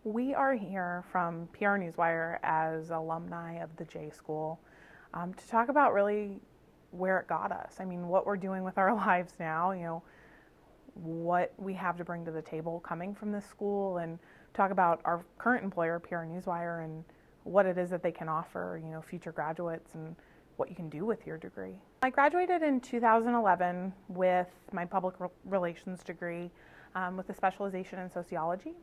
We are here from PR Newswire as alumni of the J School to talk about really where it got us. I mean, what we're doing with our lives now, what we have to bring to the table coming from this school, and talk about our current employer, PR Newswire, and what it is that they can offer, future graduates and what you can do with your degree. I graduated in 2011 with my public relations degree with a specialization in sociology.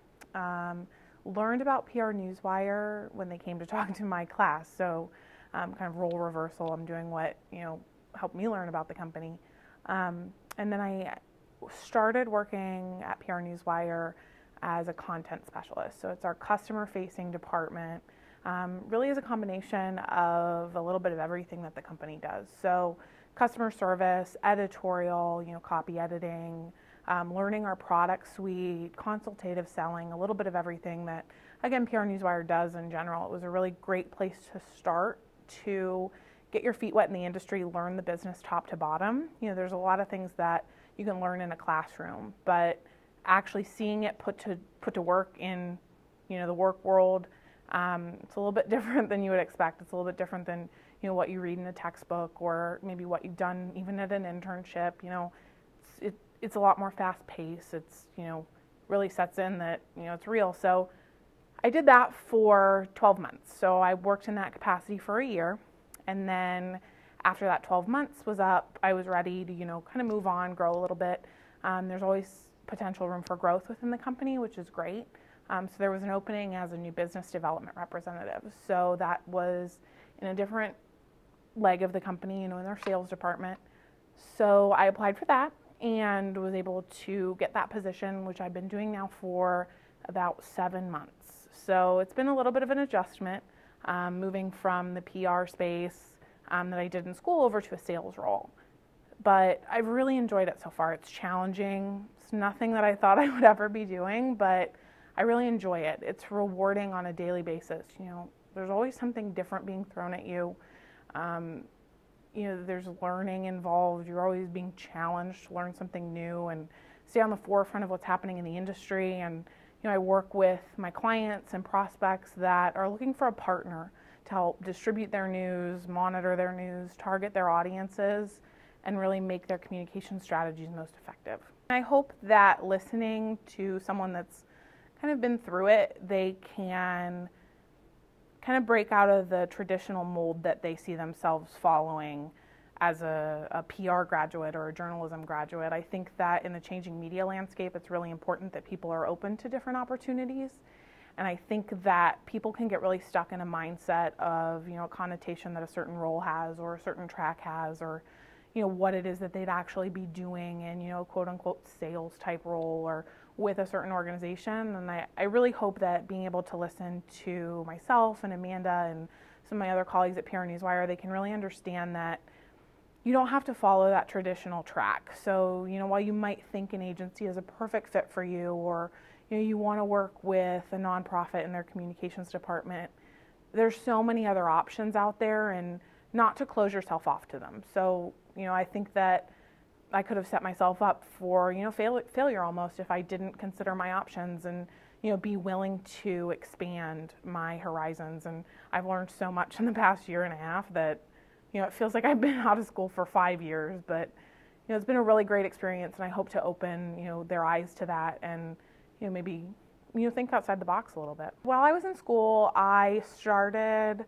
Learned about PR Newswire when they came to talk to my class, so kind of role reversal. I'm doing what helped me learn about the company, and then I started working at PR Newswire as a content specialist. So it's our customer-facing department. Really is a combination of a little bit of everything that the company does. So customer service, editorial, copy editing, learning our product suite, consultative selling, a little bit of everything that, again, PR Newswire does in general. It was a really great place to start to get your feet wet in the industry, learn the business top to bottom. There's a lot of things that you can learn in a classroom, but actually seeing it put to work in, the work world, it's a little bit different than you would expect. It's a little bit different than, what you read in a textbook or maybe what you've done even at an internship. It's a lot more fast paced. It's, really sets in that, it's real. So I did that for 12 months. So I worked in that capacity for a year. And then after that 12 months was up, I was ready to, kind of move on, grow a little bit. There's always potential room for growth within the company, which is great. So there was an opening as a new business development representative. So that was in a different leg of the company, in their sales department. So I applied for that and was able to get that position, which I've been doing now for about 7 months. So it's been a little bit of an adjustment, moving from the PR space that I did in school over to a sales role. But I've really enjoyed it so far. It's challenging. It's nothing that I thought I would ever be doing, but I really enjoy it. It's rewarding on a daily basis. There's always something different being thrown at you. There's learning involved. You're always being challenged to learn something new and stay on the forefront of what's happening in the industry. And, I work with my clients and prospects that are looking for a partner to help distribute their news, monitor their news, target their audiences, and really make their communication strategies most effective. I hope that listening to someone that's kind of been through it, they can kind of break out of the traditional mold that they see themselves following as a PR graduate or a journalism graduate. I think that in the changing media landscape, it's really important that people are open to different opportunities. And I think that people can get really stuck in a mindset of, a connotation that a certain role has or a certain track has, or, what it is that they'd actually be doing in, quote unquote sales type role or with a certain organization. And I really hope that being able to listen to myself and Amanda and some of my other colleagues at PR Newswire, they can really understand that you don't have to follow that traditional track. So, while you might think an agency is a perfect fit for you, or, you want to work with a nonprofit in their communications department, there's so many other options out there, and not to close yourself off to them. So, I think that I could have set myself up for, failure almost if I didn't consider my options and, be willing to expand my horizons. And I've learned so much in the past year and a half that, it feels like I've been out of school for 5 years, but, it's been a really great experience, and I hope to open, their eyes to that and, maybe, think outside the box a little bit. While I was in school, I started,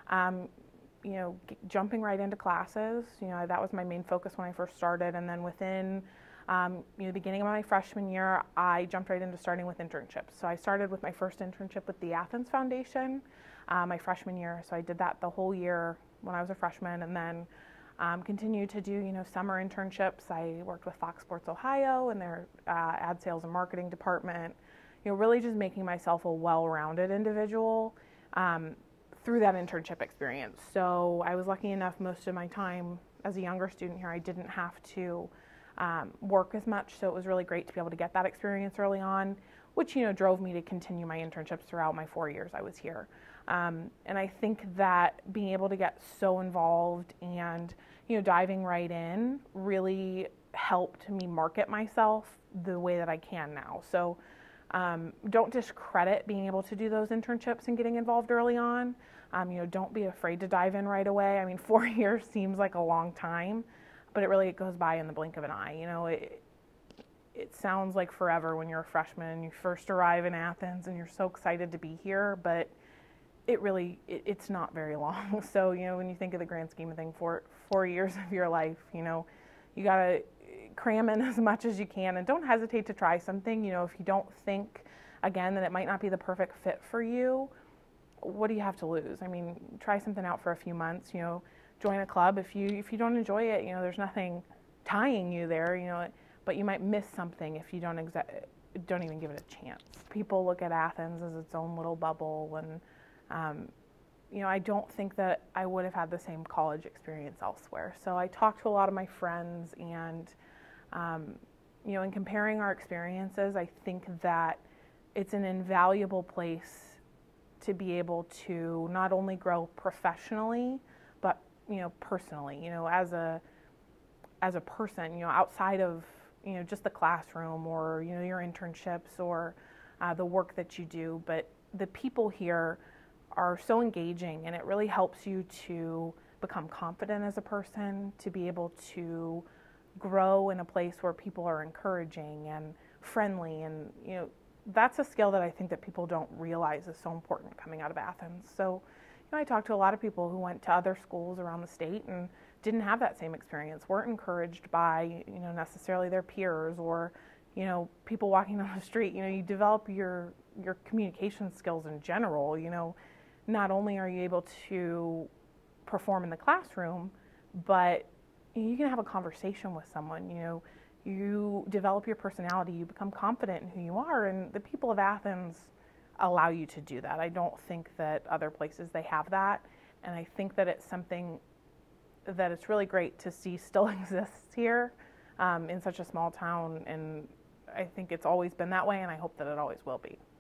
jumping right into classes. That was my main focus when I first started. And then within, the beginning of my freshman year, I jumped right into starting with internships. So I started with my first internship with the Athens Foundation my freshman year. So I did that the whole year when I was a freshman, and then continued to do, summer internships. I worked with Fox Sports Ohio and their ad sales and marketing department, really just making myself a well-rounded individual through that internship experience. So I was lucky enough most of my time as a younger student here, I didn't have to work as much. So it was really great to be able to get that experience early on, which, drove me to continue my internships throughout my 4 years I was here. And I think that being able to get so involved and, diving right in really helped me market myself the way that I can now. So Don't discredit being able to do those internships and getting involved early on. Don't be afraid to dive in right away. I mean, 4 years seems like a long time, but it really goes by in the blink of an eye. It sounds like forever when you're a freshman and you first arrive in Athens and you're so excited to be here, but it's not very long. So, when you think of the grand scheme of things, 4 years of your life, you got to cram in as much as you can, and don't hesitate to try something. If you don't think, again, that it might not be the perfect fit for you, what do you have to lose? I mean, try something out for a few months, join a club. If you don't enjoy it, there's nothing tying you there, but you might miss something if you don't even give it a chance. People look at Athens as its own little bubble, and I don't think that I would have had the same college experience elsewhere. So I talked to a lot of my friends, and in comparing our experiences, I think that it's an invaluable place to be able to not only grow professionally, but personally, as a person, outside of just the classroom or your internships or the work that you do. But the people here are so engaging, and it really helps you to become confident as a person, to be able to grow in a place where people are encouraging and friendly, and that's a skill that I think that people don't realize is so important coming out of Athens. So I talked to a lot of people who went to other schools around the state and didn't have that same experience, weren't encouraged by necessarily their peers or people walking down the street. You develop your communication skills in general. Not only are you able to perform in the classroom, but you can have a conversation with someone. You develop your personality, you become confident in who you are, and the people of Athens allow you to do that. I don't think that other places they have that, and I think that it's something that it's really great to see still exists here in such a small town, and I think it's always been that way, and I hope that it always will be.